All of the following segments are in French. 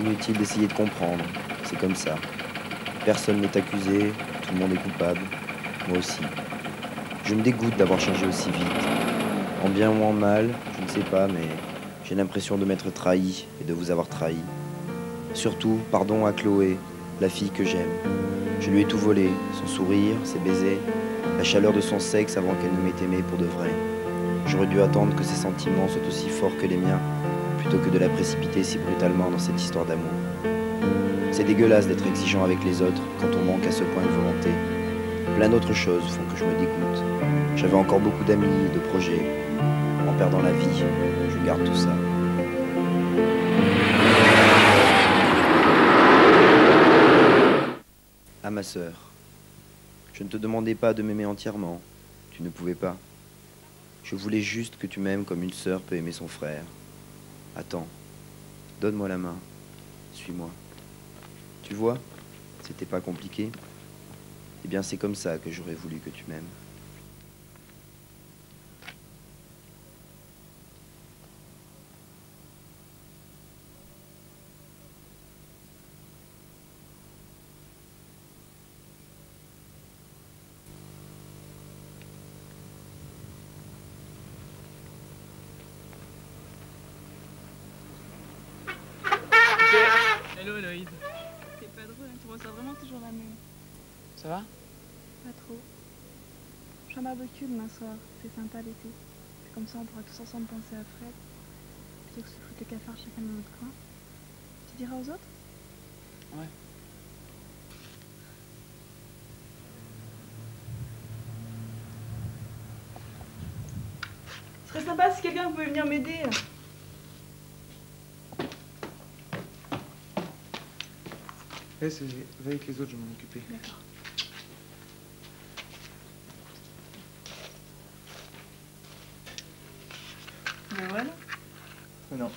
Inutile d'essayer de comprendre, c'est comme ça. Personne n'est accusé, tout le monde est coupable, moi aussi. Je me dégoûte d'avoir changé aussi vite. En bien ou en mal, je ne sais pas, mais j'ai l'impression de m'être trahi et de vous avoir trahi. Surtout, pardon à Chloé, la fille que j'aime. Je lui ai tout volé, son sourire, ses baisers, la chaleur de son sexe avant qu'elle ne m'ait aimé pour de vrai. J'aurais dû attendre que ses sentiments soient aussi forts que les miens, plutôt que de la précipiter si brutalement dans cette histoire d'amour. C'est dégueulasse d'être exigeant avec les autres quand on manque à ce point de volonté. Plein d'autres choses font que je me dégoûte. J'avais encore beaucoup d'amis, de projets. En perdant la vie, je garde tout ça. À ma sœur. Je ne te demandais pas de m'aimer entièrement. Tu ne pouvais pas. Je voulais juste que tu m'aimes comme une sœur peut aimer son frère. Attends. Donne-moi la main. Suis-moi. Tu vois, c'était pas compliqué. Eh bien, c'est comme ça que j'aurais voulu que tu m'aimes. Hello Héloïse. C'est pas drôle, hein, tu ressors vraiment toujours la même. Ça va? Pas trop. Je suis en barbecue demain soir, c'est sympa l'été. Puis comme ça on pourra tous ensemble penser à Fred. Plutôt que se foutre le cafard chacun dans notre coin. Tu diras aux autres? Ouais. Ce serait sympa si quelqu'un pouvait venir m'aider. Laisse, va avec les autres, je vais m'en occuper. D'accord. Ben voilà. Non.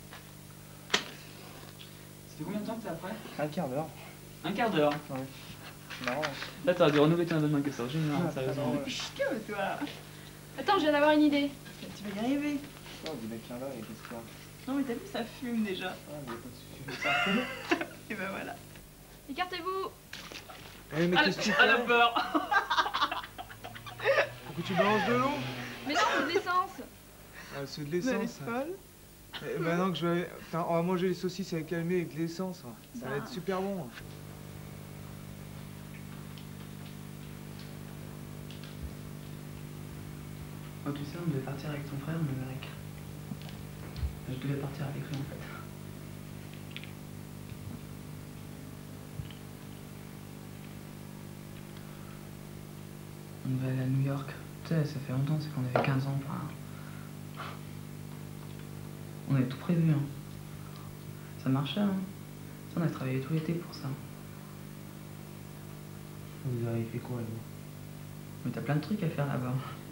C'était combien de temps que t'es après? Un quart d'heure. Un quart d'heure. Ouais. C'est marrant. Là t'aurais dû renouveler ton abonnement que ça, génial, Ah, sérieusement. ouais. Calme-toi. Attends, je viens d'avoir une idée. Tu vas y arriver. Oh, vous êtes là, et qu'est-ce qu'il y a? Non mais t'as vu, ça fume déjà. Ah, mais pas de soucis. Et ben voilà. Écartez-vous. Eh, mais qu'est-ce que tu À la fais? peur. Pourquoi tu balances de l'eau? Mais non, c'est de l'essence. Ah, c'est de Mais elle est l'essence. folle. Eh, maintenant que je vais... Putain, on va manger les saucisses avec calmer avec de l'essence. Ça va être Bah. super bon. Oh, tu sais, on devait partir avec ton frère en Amérique. Je devais partir avec lui en fait. On devait aller à New York. Tu sais, ça fait longtemps, c'est qu'on avait 15 ans. Enfin... On avait tout prévu. Hein. Ça marchait. Hein. Ça, on a travaillé tout l'été pour ça. Vous avez fait quoi, vous? Mais t'as plein de trucs à faire là-bas.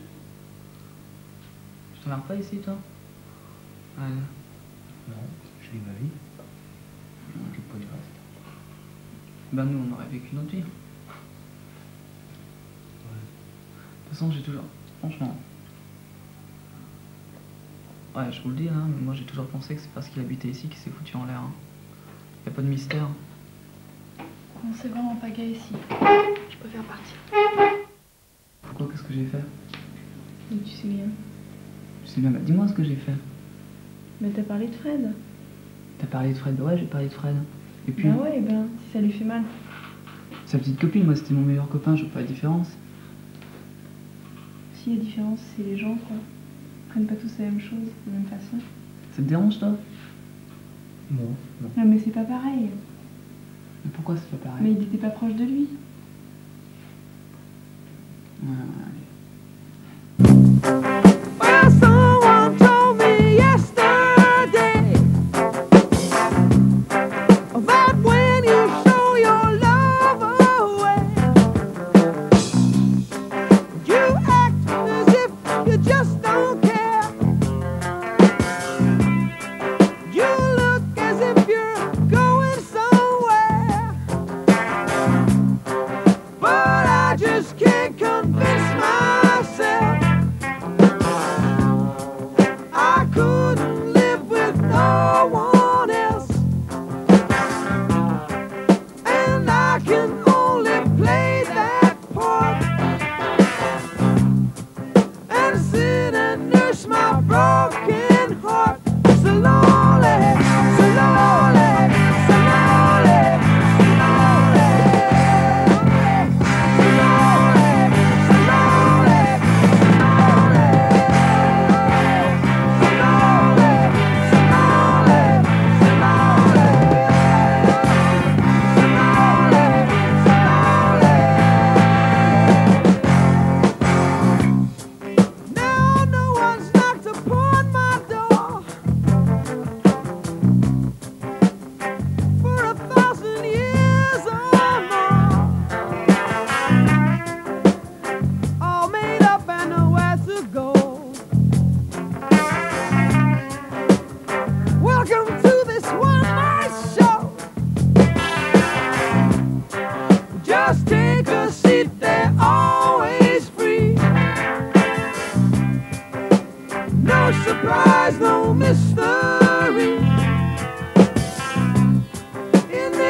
Tu te marres pas ici, toi? Ouais. Non, je vis ma vie. Je m'occupe pas du reste. Ben nous, on aurait vécu notre vie. De toute façon, j'ai toujours... Franchement... Ouais, je vous le dis, hein, mais moi j'ai toujours pensé que c'est parce qu'il habitait ici qu'il s'est foutu en l'air. Hein. Y a pas de mystère. Non, c'est vraiment pas gay ici. Je préfère partir. Pourquoi? Qu'est-ce que j'ai fait? Mais tu sais bien. Je sais bien, bah, dis-moi ce que j'ai fait. Mais t'as parlé de Fred. T'as parlé de Fred? Ouais, j'ai parlé de Fred. Et puis... Bah ouais, ben, si ça lui fait mal. Sa petite copine, moi c'était mon meilleur copain, je vois pas la différence. Si la différence, c'est les gens, quoi. Ils prennent pas tous la même chose, de la même façon. Ça te dérange, toi? Non, non. Non, mais c'est pas pareil. Mais pourquoi c'est pas pareil? Mais il était pas proche de lui. Ouais, ouais, allez. Well, someone told me yesterday that when you show your love away, you act as if you just don't care. You look as if you're going somewhere, but I just can't convince myself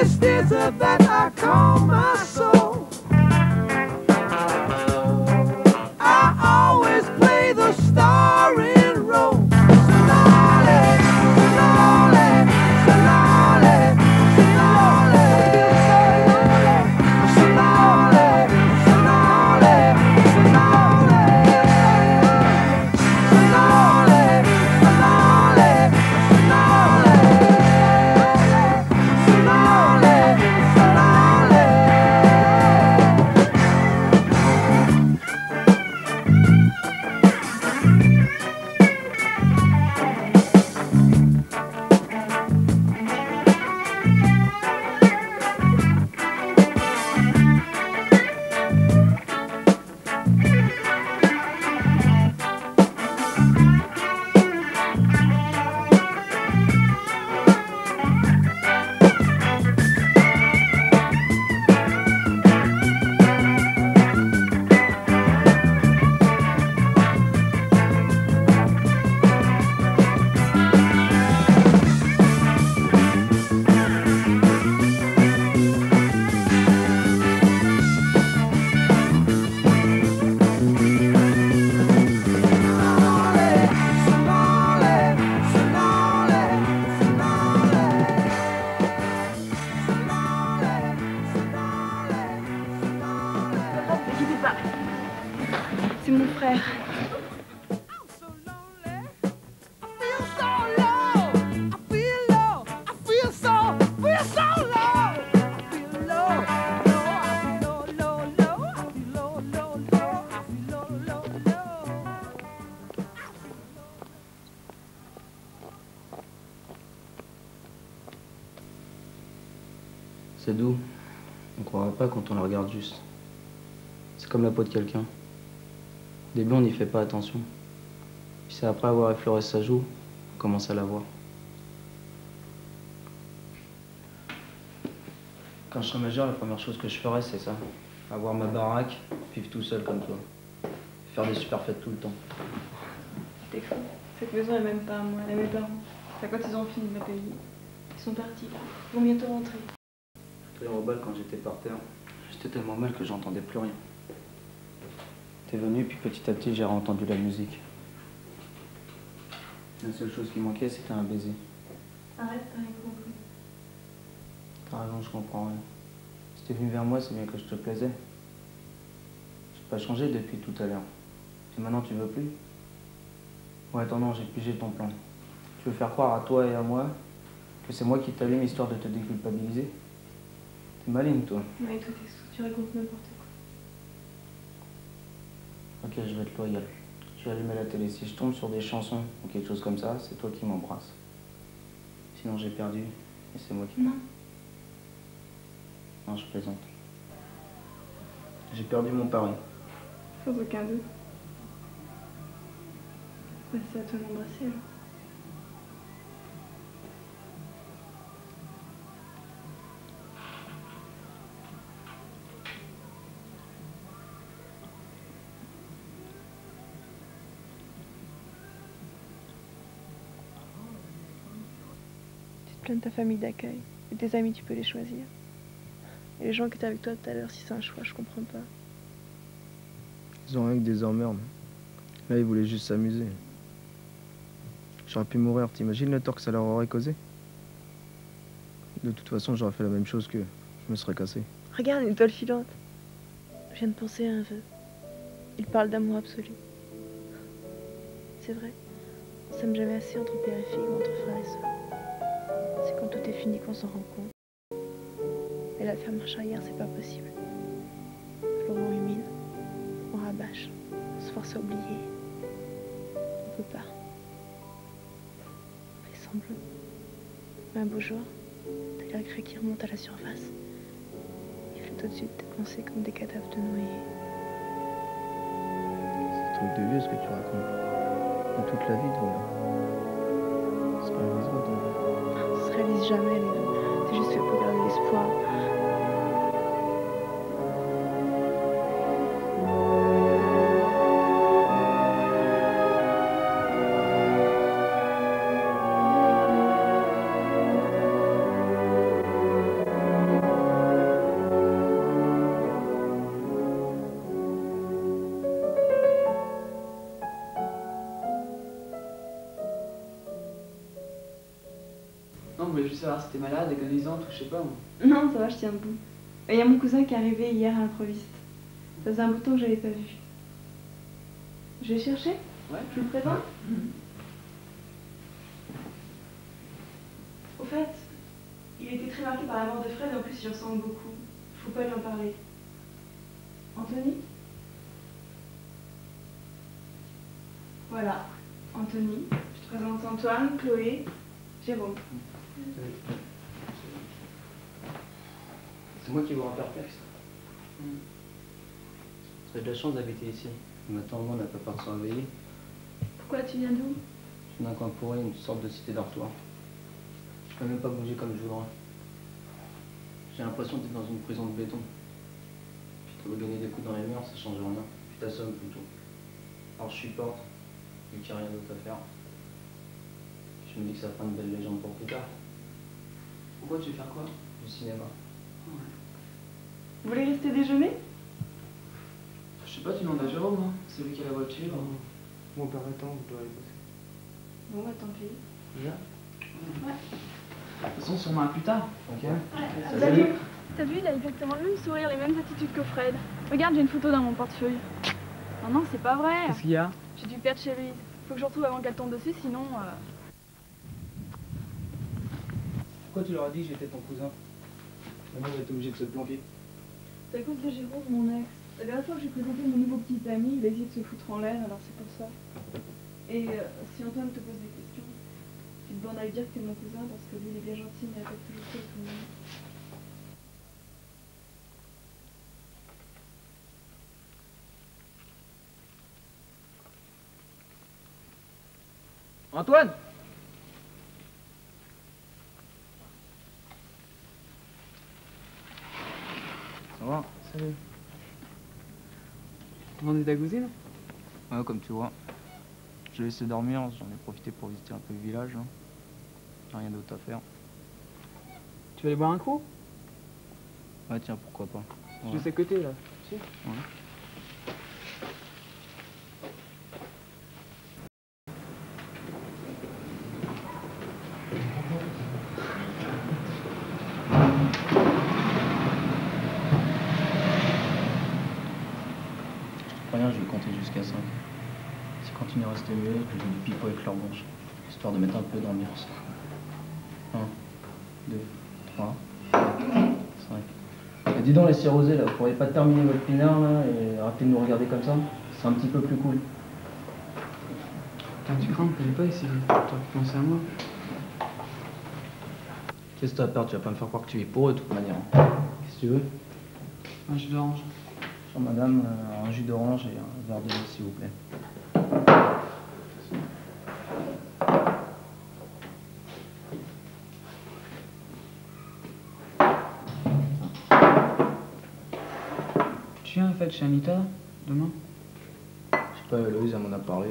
rest is that I call my soul. I always play the starring role. So lonely, so lonely, so lonely, so lonely. So lonely, so lonely, so lonely. So lonely, so lonely, so lonely. So lonely, so lonely. N'inquiétez pas. C'est mon frère. So lonely, I feel so low. I feel low, I feel so low. I feel low, I feel low, I feel low, I feel low. C'est doux. On croirait pas quand on la regarde juste. C'est comme la peau de quelqu'un. Au début, on n'y fait pas attention. Puis c'est après avoir effleuré sa joue, on commence à la voir. Quand je serai majeur, la première chose que je ferai, c'est ça. Avoir ma baraque, vivre tout seul comme toi. Faire des super fêtes tout le temps. T'es fou. Cette maison est même pas à moi, elle est à mes parents. C'est quand ils ont fini de me payer. Ils sont partis. Ils vont bientôt rentrer. Toi, au bal, quand j'étais par terre, j'étais tellement mal que j'entendais plus rien. T'es venu, puis petit à petit, j'ai entendu la musique. La seule chose qui manquait, c'était un baiser. Arrête, t'as rien compris. T'as raison, je comprends rien. Si t'es venu vers moi, c'est bien que je te plaisais. J'ai pas changé depuis tout à l'heure. Et maintenant, tu veux plus? Ouais, attends, non, j'ai pigé ton plan. Tu veux faire croire à toi et à moi que c'est moi qui t'allume histoire de te déculpabiliser? T'es maligne, toi. Ouais, toi, tu racontes n'importe quoi. Ok, je vais être loyal. Je vais allumer la télé. Si je tombe sur des chansons ou quelque chose comme ça, c'est toi qui m'embrasse. Sinon, j'ai perdu et c'est moi qui perds. Non. Non, je plaisante. J'ai perdu mon pari. Sans aucun doute. Bah, c'est à toi de m'embrasser, alors. Tu te plains de ta famille d'accueil. Et tes amis, tu peux les choisir. Et les gens qui étaient avec toi tout à l'heure, si c'est un choix, je comprends pas. Ils ont rien que des emmerdes. Là, ils voulaient juste s'amuser. J'aurais pu mourir, t'imagines le tort que ça leur aurait causé? De toute façon, j'aurais fait la même chose qu'eux. Je me serais cassé. Regarde, une étoile filante. Je viens de penser à un vœu. Il parle d'amour absolu. C'est vrai. On s'aime jamais assez entre père et fille ou entre frères et sœurs. C'est quand tout est fini qu'on s'en rend compte. Et la faire marche arrière, c'est pas possible. Florent humide, on rabâche, on se force à oublier. On peut pas. On fait semblant. Mais un beau jour, t'as les regrets qui remontent à la surface. Il flotte au-dessus de tes pensées comme des cadavres de noyés. C'est un truc de vieux ce que tu racontes. De toute la vie devant moi. C'est pas un raison, ton Ça se réalise jamais, les vœux. C'est juste fait pour garder l'espoir. savoir si t'es malade, agonisante ou je sais pas. Moi. Non, ça va, je tiens debout. Il y a mon cousin qui est arrivé hier à l'improviste. Ça faisait un bout de temps que je l'avais pas vu. Je vais chercher. Ouais. Je vous le présente. Au fait, il était très marqué par la mort de Fred et en plus il ressemble beaucoup. Faut pas lui en parler. Anthony? Voilà, Anthony. Je te présente Antoine, Chloé, Jérôme. C'est moi qui vous rends perplexe. Vous avez de la chance d'habiter ici. Maintenant, moi, on n'a pas peur de se réveiller. Pourquoi tu viens d'où? Je suis d'un coin pourri, une sorte de cité dortoir. Je peux même pas bouger comme je voudrais. J'ai l'impression d'être dans une prison de béton. Puis tu veux donner des coups dans les murs, ça change rien. Tu t'assommes plutôt. Alors je supporte, vu qu'il n'y a rien d'autre à faire. Je me dis que ça fera une belle légende pour plus tard. Pourquoi tu veux faire quoi? Du cinéma. Vous voulez rester déjeuner? Je sais pas, tu demandes à Jérôme, hein. C'est lui qui a la voiture. Bon, par temps, vous dois aller bosser. Bon, bah tant pis. Déjà? Ouais. De toute façon, sûrement plus tard. Ok. Salut. T'as vu, il a exactement le même sourire, les mêmes attitudes que Fred. Regarde, j'ai une photo dans mon portefeuille. Oh non, c'est pas vrai. Qu'est-ce qu'il y a? J'ai dû perdre chez Louise. Faut que je retrouve avant qu'elle tombe dessus, sinon... Pourquoi tu leur as dit que j'étais ton cousin? Maintenant, vous êtes obligé de se planquer. C'est à cause de Jérôme, mon ex. La dernière fois que j'ai présenté mon nouveau petit ami, il a essayé de se foutre en l'air, alors c'est pour ça. Et si Antoine te pose des questions, tu te bornes à lui dire que t'es mon cousin parce que lui il est bien gentil mais il répète toujours ça à tout le monde. Antoine! Ça va? Salut. On est ta cousine? Ouais, comme tu vois. Je l'ai laissé dormir, j'en ai profité pour visiter un peu le village. Hein. Rien d'autre à faire. Tu veux aller boire un coup? Ouais, tiens, pourquoi pas. Je suis à côté là. Tu sais? Ouais. Rien, je vais compter jusqu'à 5. Si continue à rester muet, je vais du pipeau avec leur blanche, histoire de mettre un peu d'ambiance. 1, 2, 3, 4, 5. Et dis donc les cirrhosés là, vous pourriez pas terminer votre pinard là et arrêter de nous regarder comme ça? C'est un petit peu plus cool. Putain, tu crains, on connaît pas ici. T'aurais pu penser à moi. Qu'est-ce que t'as peur? Tu vas pas me faire croire que tu es pour eux de toute manière. Qu'est-ce que tu veux? Un jus d'orange. Sur madame, un jus d'orange et un verre de lait s'il vous plaît. Tu viens en fait chez Anita demain? Je sais pas, Héloïse elle m'en a parlé.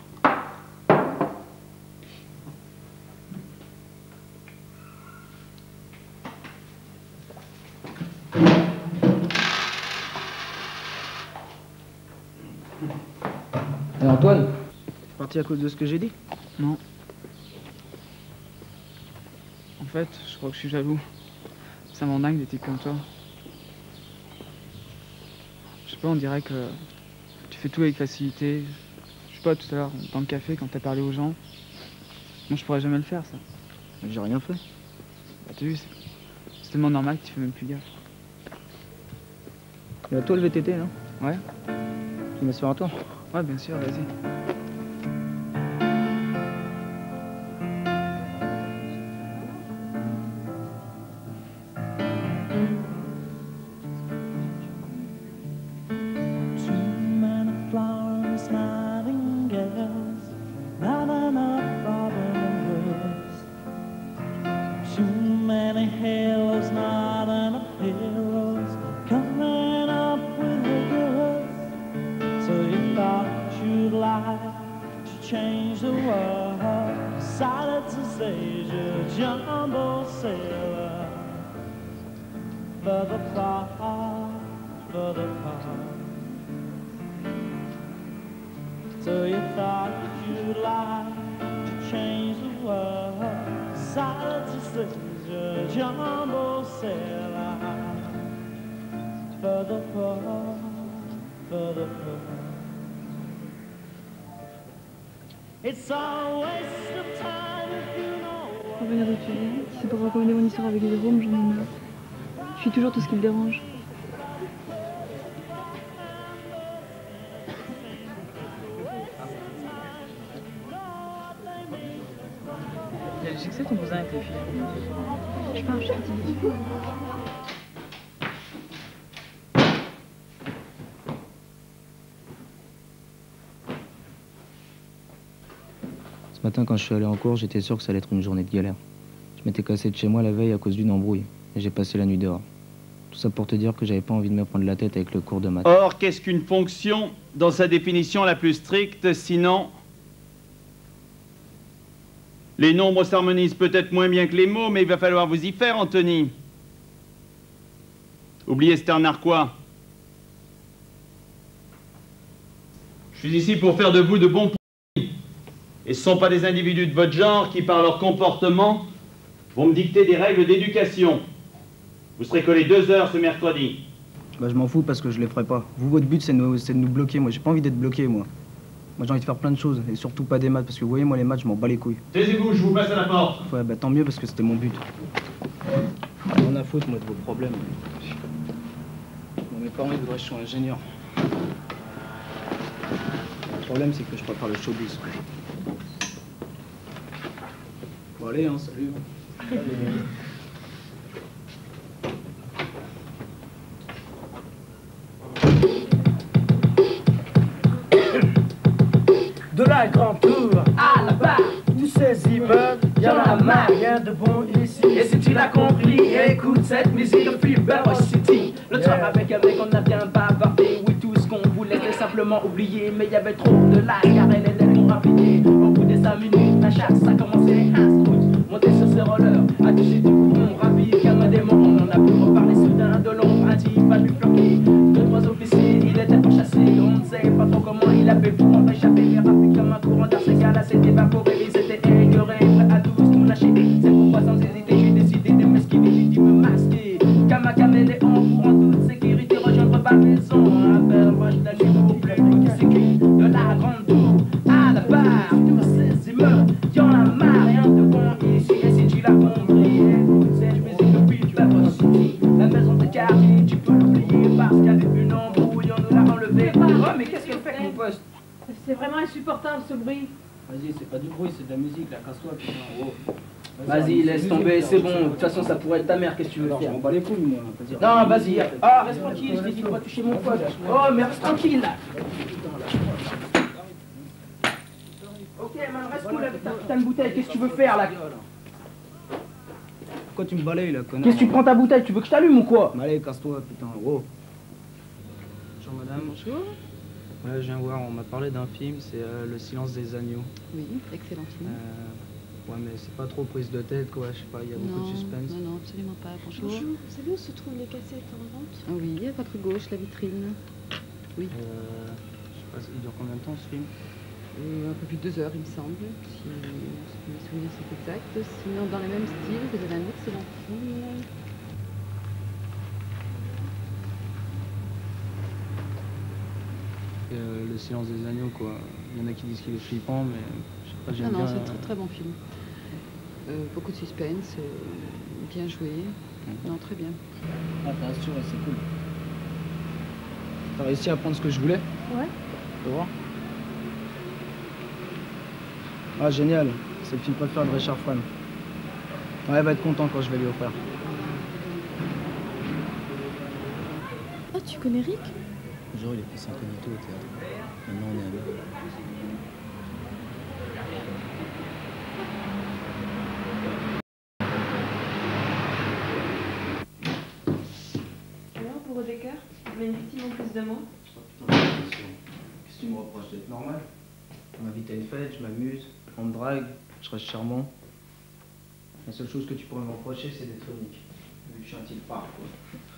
Et Antoine, t'es parti à cause de ce que j'ai dit? Non. En fait, je crois que je suis jaloux. Ça m'en dingue des types comme toi. Je sais pas, on dirait que tu fais tout avec facilité. Je sais pas, tout à l'heure, dans le café, quand t'as parlé aux gens. Moi, je pourrais jamais le faire, ça. J'ai rien fait. Bah, t'as vu, c'est tellement normal que tu fais même plus gaffe. Et toi le VTT là? Ouais? Tu m'assures à toi? Ouais, bien sûr, vas-y. So you thought you'd like to change the world, decided to say jumbo sailor, further far, further far. It's a waste of time if you know. Revenir d'où tu viens, si c'est pour recommander mon histoire avec Jérôme, j'en ai marre. Je suis toujours tout ce qui me dérange. Je sais que c'est ton cousin avec les filles. Je pars, je suis fatiguée. Ce matin, quand je suis allé en cours, j'étais sûr que ça allait être une journée de galère. Je m'étais cassé de chez moi la veille à cause d'une embrouille. Et j'ai passé la nuit dehors. Tout ça pour te dire que j'avais pas envie de me prendre la tête avec le cours de maths. Or, qu'est-ce qu'une fonction dans sa définition la plus stricte, sinon... Les nombres s'harmonisent peut-être moins bien que les mots, mais il va falloir vous y faire, Anthony. Oubliez Stern Narquois. Je suis ici pour faire de vous de bons produits. Et ce ne sont pas des individus de votre genre qui, par leur comportement, vont me dicter des règles d'éducation. Vous serez collés 2 heures ce mercredi. Bah je m'en fous parce que je les ferai pas. Vous, votre but, c'est de nous bloquer. Moi, j'ai pas envie d'être bloqué, moi. Moi, j'ai envie de faire plein de choses, et surtout pas des maths, parce que vous voyez, moi, les maths, je m'en bats les couilles. Taisez-vous, je vous passe à la porte. Ouais, bah tant mieux, parce que c'était mon but. Rien à foutre, moi, de vos problèmes. Bon, mes parents, ils voudraient que je sois ingénieur. Le problème, c'est que je préfère le showbiz. Bon, allez, hein, salut. De la grande tour à la barre, tous ces immeubles, y'en a marre, rien de bon ici. Et si tu l'as compris, écoute cette musique de Fever City. Le trap avec un mec, on a bien bavardé. Oui, tout ce qu'on voulait, c'était simplement oublier. Mais y avait trop de lag, car elle était pour appliquer. Au bout des 5 minutes, la chasse, ça commençait à scout. Monter sur ses rollers, à toucher du poumon, rapide comme un démon. On en a pu reparler soudain de l'ombre, un type pas lui floquer. 2-3 officiers, il était pas chassé. On ne sait pas trop comment il a fait pour en échapper. Mais rapide comme un courant d'air, ces gars-là s'est évaporé. Ils étaient écœurés, prêts à tous tout lâcher. C'est pourquoi sans hésiter, j'ai décidé de m'esquiver. J'ai dit me masquer, comme un caméléon pour en toute sécurité rejoindre ma maison. Un verre vache d'animaux, plein qui s'écrit de la grande tour à la barre. Tous ces immeubles, y'en a marre, rien de bon ici. Et si tu l'as compris, écoute cette musique depuis Fever City. La maison de quartier, tu peux l'oublier parce qu'il y avait une embrouille, on nous l'a enlevé. Oh, mais qu'est-ce qu'elle fait, mon poste? C'est vraiment insupportable ce bruit. Vas-y, c'est pas du bruit, c'est de la musique, là, casse-toi, putain, oh. Vas-y, laisse tomber, c'est bon. De toute façon, ça pourrait être ta mère, qu'est-ce que tu veux Alors, je faire? m'en bats les couilles, moi. Non, vas-y. Ah, reste tranquille, je t'ai dit de pas toucher mon pote. Oh, mais reste tranquille, là. Ok, man, reste cool avec ta putain de bouteille. Qu'est-ce que tu veux faire, là? Pourquoi tu me balayes, là, connard? Qu'est-ce que tu prends ta bouteille? Tu veux que je t'allume ou quoi? Mais allez, casse-toi, putain, oh. Bonjour, madame. Bonjour. Voilà, je viens voir, on m'a parlé d'un film, c'est Le Silence des Agneaux. Oui, excellent film. Ouais, mais c'est pas trop prise de tête, quoi, je sais pas, il y a beaucoup de suspense. Non, absolument pas. Bonjour. Bonjour, vous savez où se trouvent les cassettes en vente? Oui, à votre gauche, la vitrine. Oui. Je sais pas, il dure combien de temps, ce film? Un peu plus de 2 heures, il me semble, si mes souvenirs sont exacts. Sinon, dans le même style, vous avez un excellent film. Le Silence des Agneaux, quoi. Il y en a qui disent qu'il est flippant, mais je sais pas, j'aime bien... Non, c'est un très très bon film. Beaucoup de suspense, bien joué. Non, très bien. Ah, t'as rassuré, c'est cool. T'as réussi à prendre ce que je voulais? Ouais. Tu vas voir? Ah, génial. C'est le film préféré de Richard Fran. Ouais, elle va être content quand je vais lui offrir. Ah, tu connais Rick? Genre, il est passé incognito au théâtre. Maintenant, on est amis. Alors, pour Odecker, vous avez une victime en plus de moi? Qu'est-ce que tu me reproches d'être normal? On m'invite à une fête, je m'amuse, on me drague, je reste charmant. La seule chose que tu pourrais me reprocher, c'est d'être unique. Vu que je suis un type rare, quoi.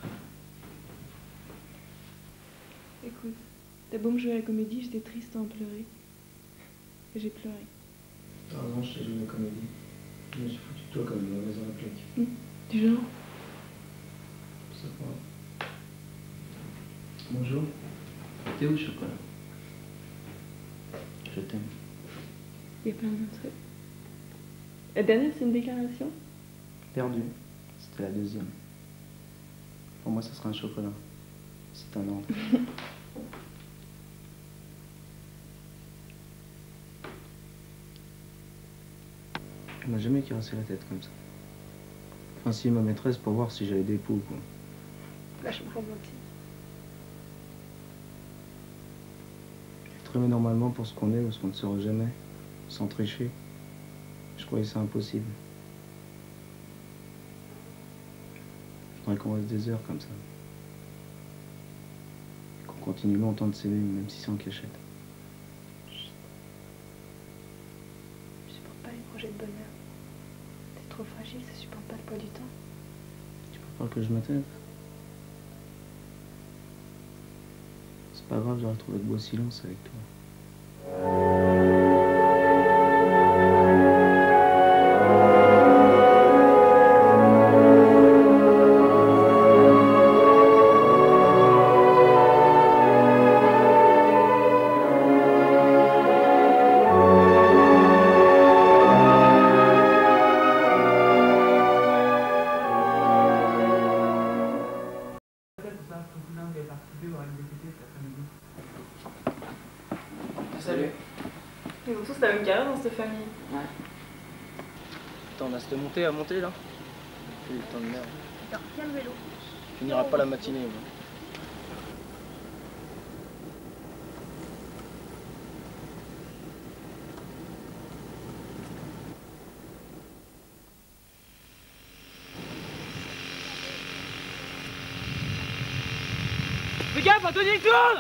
Écoute, t'as beau me jouer à la comédie, j'étais triste à en pleurer. Et j'ai pleuré. T'as raison, je t'ai joué la comédie. Mais j'ai foutu de toi comme une mauvaise réplique. Du genre? C'est pas. Bonjour. T'es où le chocolat? Je t'aime. Il y a plein de trucs. La dernière, c'est une déclaration? Perdu. C'était la deuxième. Pour moi, ça sera un chocolat. C'est un ordre. Elle m'a jamais caressé la tête comme ça. Enfin, si, ma maîtresse pour voir si j'avais des poux, quoi. Vachement romantique. Être aimé normalement pour ce qu'on est ou ce qu'on ne sera jamais, sans tricher, je croyais ça impossible. Faudrait qu'on reste des heures comme ça. Qu'on continue longtemps de s'aimer, même si c'est en cachette. Je supporte pas les projets de bonheur. T'es trop fragile, ça supporte pas le poids du temps. Tu peux pas que je me taise. C'est pas grave, j'aurais trouvé de beaux silences avec toi. Salut. Ils ont tous la même carrière dans cette famille. Ouais. Attends, on a cette montée à monter là? Putain de merde. Attends, tiens le vélo. Tu finiras pas la matinée, moi. Fais gaffe, Anthony, il tourne!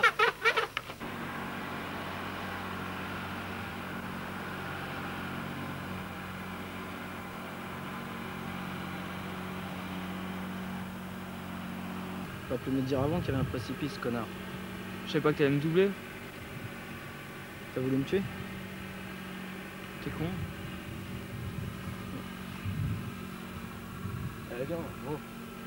T'aurais pu me dire avant qu'il y avait un précipice, connard. Je savais pas que t'allais me doubler. T'as voulu me tuer? T'es con. Allez, viens, gros.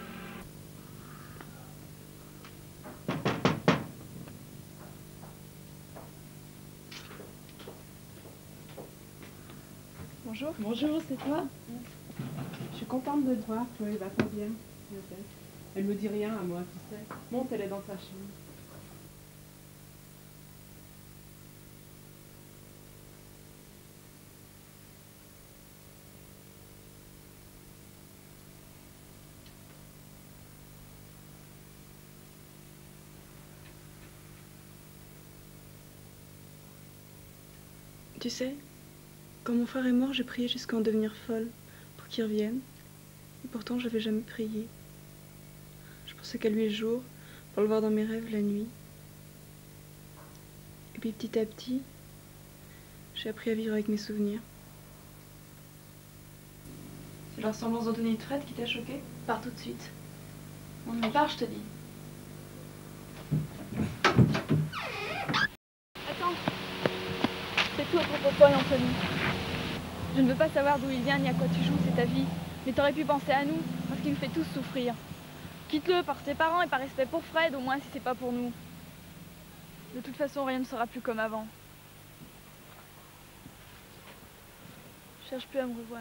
Bonjour. Bonjour, c'est toi? Je suis contente de te voir, Chloé va pas bien. Elle me dit rien à moi, tu sais. Monte, elle est dans sa chambre. Tu sais, quand mon frère est mort, j'ai prié jusqu'à en devenir folle pour qu'il revienne. Et pourtant, j'avais jamais prié. Je pensais qu'à lui le jour, pour le voir dans mes rêves la nuit. Et puis petit à petit, j'ai appris à vivre avec mes souvenirs. C'est la ressemblance d'Anthony de Fred qui t'a choqué? Pars tout de suite. On y part, je te dis. Attends. C'est tout à propos de toi et Anthony. Je ne veux pas savoir d'où il vient ni à quoi tu joues, c'est ta vie. Mais t'aurais pu penser à nous, parce qu'il nous fait tous souffrir. Quitte-le par ses parents et par respect pour Fred, au moins si c'est pas pour nous. De toute façon, rien ne sera plus comme avant. Je cherche plus à me revoir.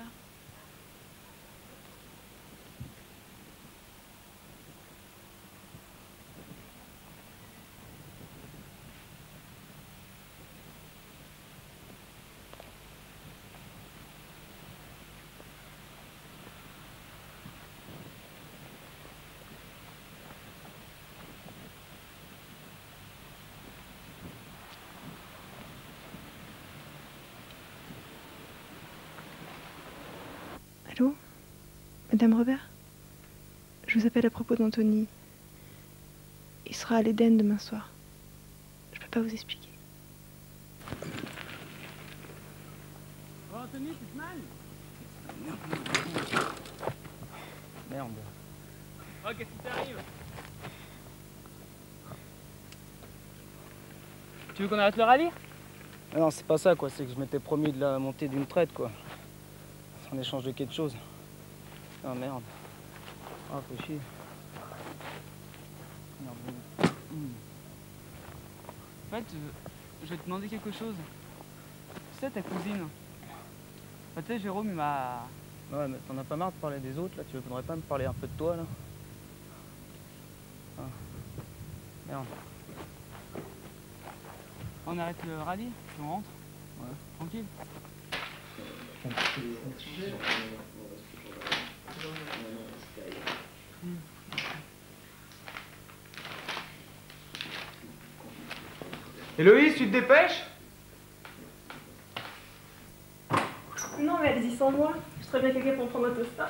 Allô? Madame Robert? Je vous appelle à propos d'Anthony. Il sera à l'Éden demain soir. Je peux pas vous expliquer. Oh, Anthony, tu te mal? Merde. Oh, qu'est-ce qui t'arrive? Tu veux qu'on arrête le rallye? Ah non, c'est pas ça, quoi. C'est que je m'étais promis de la monter d'une traite, quoi. En échange de quelque chose. Ah merde. Ah, fais chier. En fait, je vais te demander quelque chose. Tu sais, ta cousine. Enfin, tu sais, Jérôme, il m'a... Ouais, mais t'en as pas marre de parler des autres, là? Tu voudrais pas me parler un peu de toi, là? Ah. Merde. On arrête le rallye, puis on rentre. Ouais. Tranquille. Héloïse, tu te dépêches? Non, mais allez-y sans moi. Je serais bien quelqu'un pour me prendre autostop.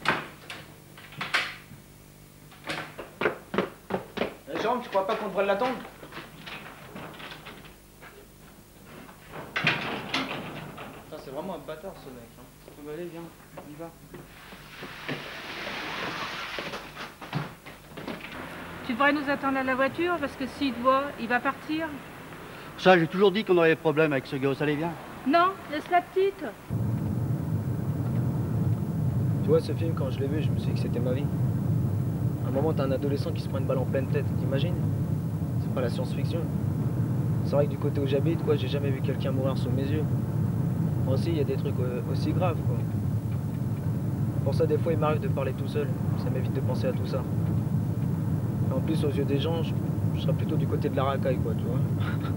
Jérôme, tu crois pas qu'on devrait l'attendre? Ça, c'est vraiment un bâtard, ce mec. Hein. Bon, allez, viens, on y va. Tu devrais nous attendre à la voiture parce que s'il te voit, il va partir. Ça, j'ai toujours dit qu'on aurait des problèmes avec ce gosse. Allez, viens. Non, laisse la petite. Tu vois, ce film, quand je l'ai vu, je me suis dit que c'était ma vie. À un moment, t'as un adolescent qui se prend une balle en pleine tête, t'imagines? C'est pas la science-fiction. C'est vrai que du côté où j'habite, quoi, j'ai jamais vu quelqu'un mourir sous mes yeux. Moi aussi, il y a des trucs aussi graves, quoi. Pour ça, des fois, il m'arrive de parler tout seul. Ça m'évite de penser à tout ça. Et en plus, aux yeux des gens, je serais plutôt du côté de la racaille, quoi, tu vois.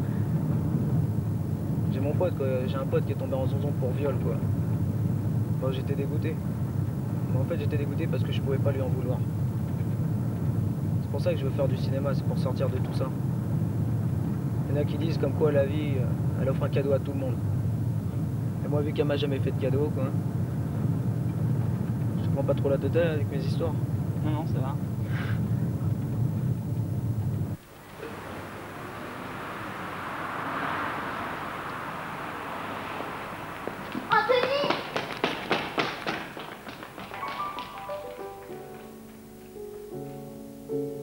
J'ai mon pote, quoi. J'ai un pote qui est tombé en zonzon pour viol, quoi. Moi, j'étais dégoûté. Mais en fait, j'étais dégoûté parce que je pouvais pas lui en vouloir. C'est pour ça que je veux faire du cinéma, c'est pour sortir de tout ça. Il y en a qui disent comme quoi la vie, elle offre un cadeau à tout le monde. Et moi, vu qu'elle m'a jamais fait de cadeau, quoi, je prends pas trop la tête avec mes histoires. Non, non, ça va. Anthony!